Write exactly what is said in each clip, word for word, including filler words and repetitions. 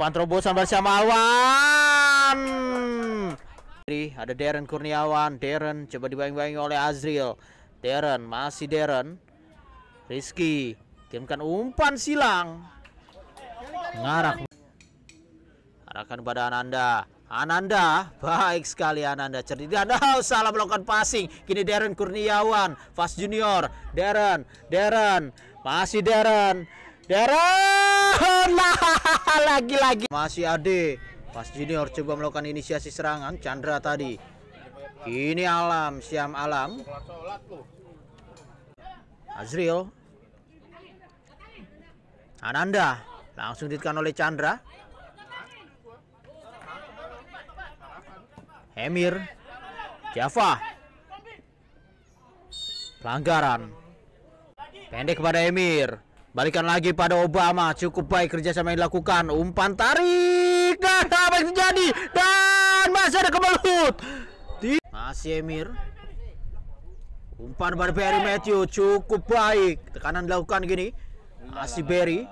Umpan terobosan bersama Awan. Ada Darren Kurniawan. Darren coba dibayang-bayangi oleh Azril. Darren, masih Darren. Rizky kirimkan umpan silang. Mengarah. Arahkan pada Ananda. Ananda, baik sekali Ananda. Cerdik. Oh, salah melakukan passing. Kini Darren Kurniawan. Fast Junior. Darren. Darren. Masih Darren. Darren. Lagi-lagi. Masih Ade. Fast Junior coba melakukan inisiasi serangan. Chandra tadi. Ini Alam. Syam Alam. Azril. Ananda. Langsung ditekan oleh Chandra. Emir. Java. Pelanggaran. Pendek kepada Emir. Balikan lagi pada Obama. Cukup baik kerjasama yang dilakukan. Umpan tarik. Dan apa yang terjadi? Dan masih ada kebelut. Masih Emir. Umpan pada Barry Matthew. Cukup baik. Tekanan dilakukan gini. Masih Barry.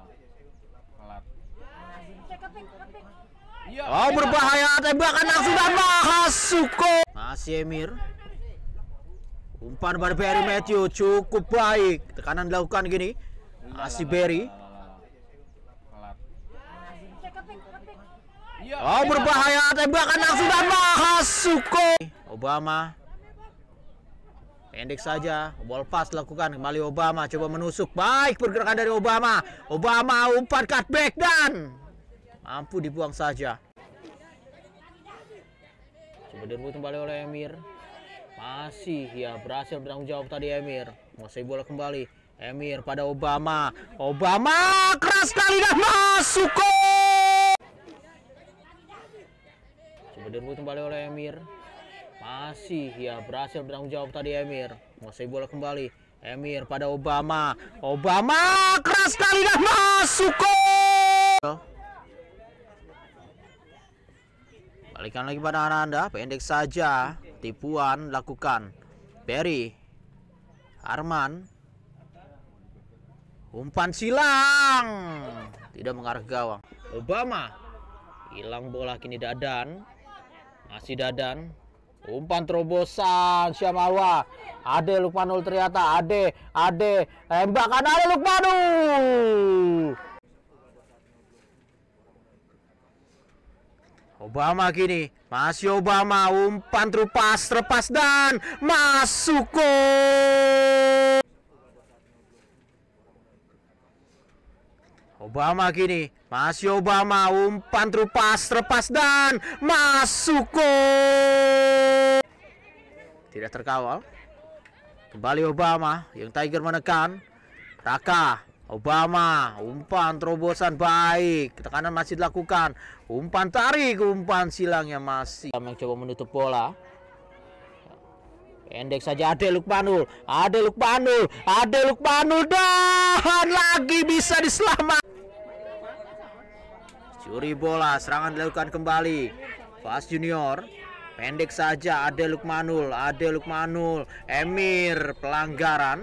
Oh, berbahaya. Tembakan langsung dan masuk. Masih Emir. Umpan pada Barry Matthew. Cukup baik. Tekanan dilakukan gini. Masih Barry. Oh, berbahaya. Tembakan langsung dan masuk. Obama. Pendek saja. Ball pass lakukan. Kembali Obama. Coba menusuk. Baik pergerakan dari Obama. Obama umpan cutback dan mampu dibuang saja. Coba direbut kembali oleh Emir. Masih ya berhasil bertanggung jawab tadi Emir. Menguasai bola kembali. Emir pada Obama. Obama keras sekali dan masuk. Coba direbut kembali oleh Emir. Masih ya berhasil bertanggung jawab tadi Emir. Menguasai bola kembali. Emir pada Obama. Obama keras sekali dan masuk. Balikan lagi pada Ananda. Pendek saja. Tipuan lakukan. Barry. Arman. Umpan silang. Tidak mengarah gawang. Obama. Hilang bola kini Dadan. Masih Dadan. Umpan terobosan Syamawa. Ade Lukmanul ternyata. Ade. Ade. Tembakan Ade Lukmanul. Obama kini. Masih Obama. Umpan terupas. Terlepas dan masuk. Obama kini. Masih Obama. Umpan terupas. Terlepas dan masuk. Tidak terkawal. Kembali Obama. Yang Tiger menekan. Raka. Obama. Umpan terobosan baik. Tekanan masih dilakukan. Umpan tarik. Umpan silangnya masih. Yang coba menutup bola. Pendek saja Ade Lukmanul. Ade Lukmanul. Ade Lukmanul. Dan lagi bisa diselamatkan. Curi bola. Serangan dilakukan kembali. Fast Junior. Pendek saja Ade Lukmanul. Ade Lukmanul. Emir. Pelanggaran.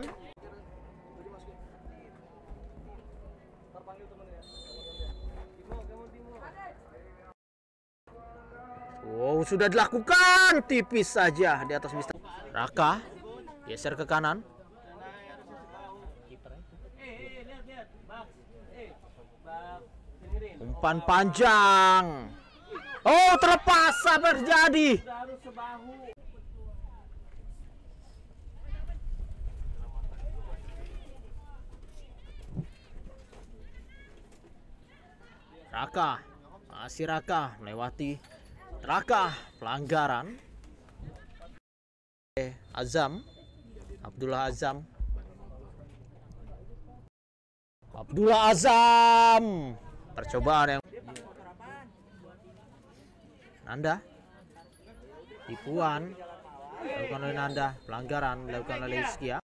Wow, sudah dilakukan. Tipis saja di atas Mister Raka. Geser ke kanan. Umpan panjang. Oh, terlepas. Apa terjadi? Raka. Masih Raka melewati Raka. Pelanggaran. Azam. Abdullah Azam. Abdullah Azam. Percobaan yang Nanda. Tipuan dilakukan oleh Nanda. Pelanggaran dilakukan oleh Rizky.